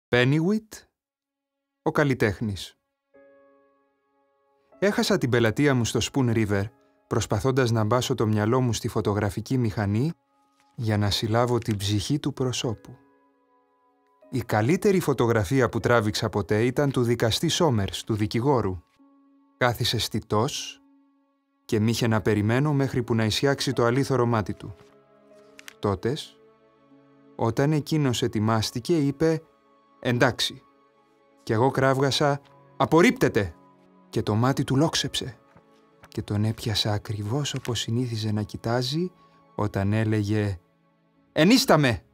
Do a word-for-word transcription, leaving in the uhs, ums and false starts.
Πένιουιτ, ο καλλιτέχνης. Έχασα την πελατεία μου στο Spoon River, προσπαθώντας να μπάσω το μυαλό μου στη φωτογραφική μηχανή για να συλλάβω την ψυχή του προσώπου. Η καλύτερη φωτογραφία που τράβηξα ποτέ ήταν του δικαστή Σόμερς, του δικηγόρου. Κάθισε στιτός και μ' είχε να περιμένω μέχρι που να ισιάξει το αλήθωρο μάτι του. Τότες, όταν εκείνος ετοιμάστηκε, είπε «Εντάξει» και εγώ κράβγασα «Απορρίπτεται» και το μάτι του λόξεψε και τον έπιασα ακριβώς όπως συνήθιζε να κοιτάζει όταν έλεγε «Ενίσταμε».